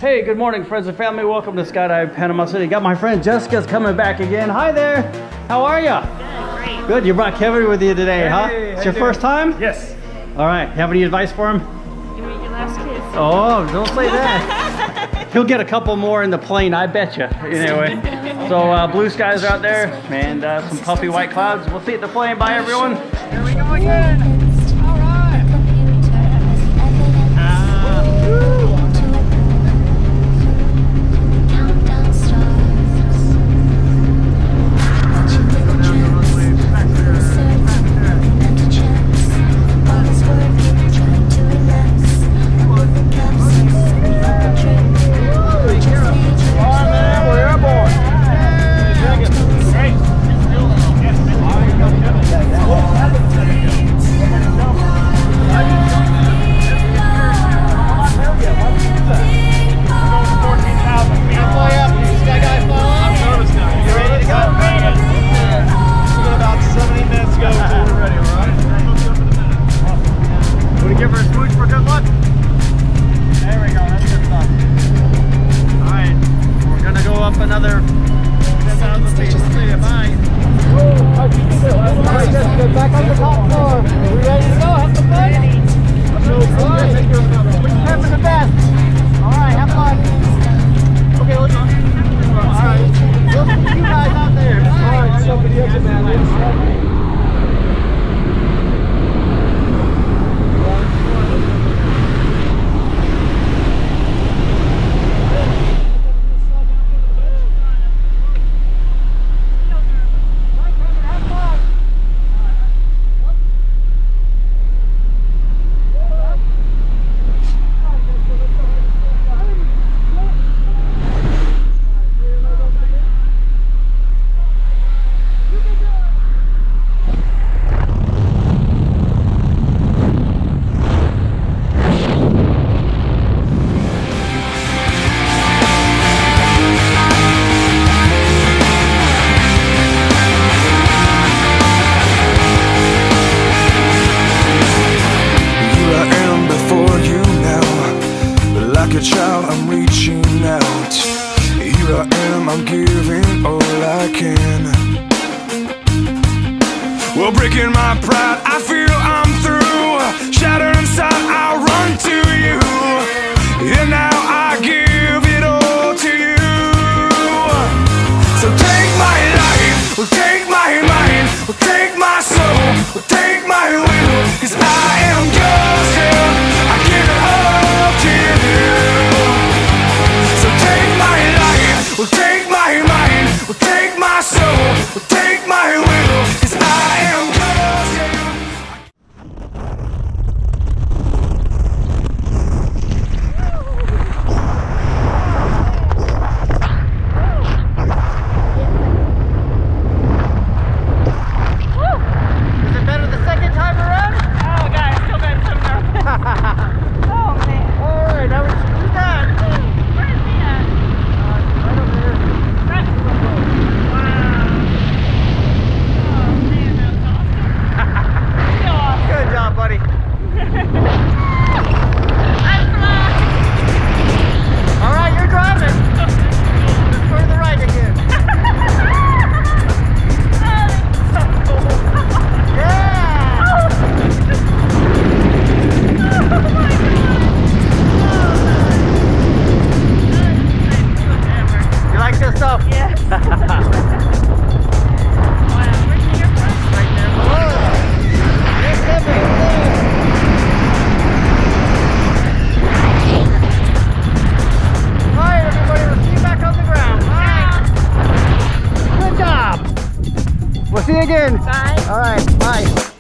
Hey, good morning, friends and family. Welcome to Skydive Panama City. Got my friend Jessica's coming back again. Hi there. How are ya? Good, great. Good. You brought Kevin with you today, huh? Hey, It's your first time? Yes. All right. You have any advice for him? You meet your last kiss. Oh, don't say that. He'll get a couple more in the plane, I bet you. Anyway, so blue skies are out there and some puffy white clouds. We'll see you at the plane. Bye, everyone. Here we go again. All right. Another 10,000 feet. See you, bye. Alright, Jessica, back on the top floor. Are we ready to go? Have some fun? Alright. Prepare for the best. Alright, have fun. Okay, let's go. Alright. We'll see you guys out there. Alright, so good to man. Like a child, I'm reaching out. Here I am, I'm giving all I can. Well, breaking my pride, I feel I'm through. Shattered inside, I run to you. And now I give it all to you. So take my life, well, take my mind, well, take my soul, well, take my will. 'Cause I am yours, yeah. I give it all to you. Well, take my mind, well, take my soul, well, take my will, 'cause I am yours, yeah. Is it better the second time around? Oh, God, I still got some nerve. Oh, man. All right, now who's that? Where's he at? Right over there. Right. Wow. Oh, man, that's awesome. Good job, buddy. I'm flying. All right, you're driving. Let's go to the right again. Yeah. Oh, my God. You like this stuff? Yes. Wow, where's the airplane? Right there. There's Kevin. All right, everybody, let's see you back on the ground. All right. Good job. We'll see you again. Bye. All right, bye.